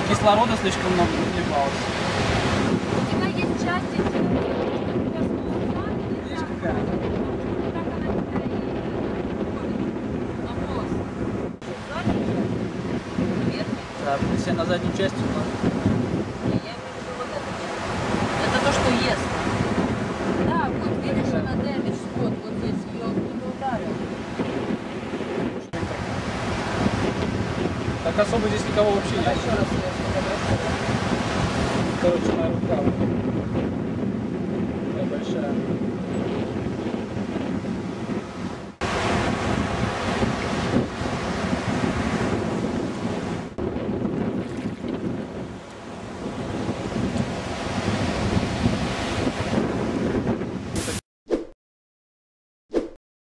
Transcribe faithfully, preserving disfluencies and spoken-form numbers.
кислорода слишком много нагревалось. У тебя есть части, Видишь, какая? Да, если на задней части, то... Это то, что ест. Да, вот видишь, она дэмидж, вот, вот здесь ее кто-то ударил. Так особо здесь никого вообще нет. Еще раз ее сфотографировать. Короче, моя рука. Такая большая.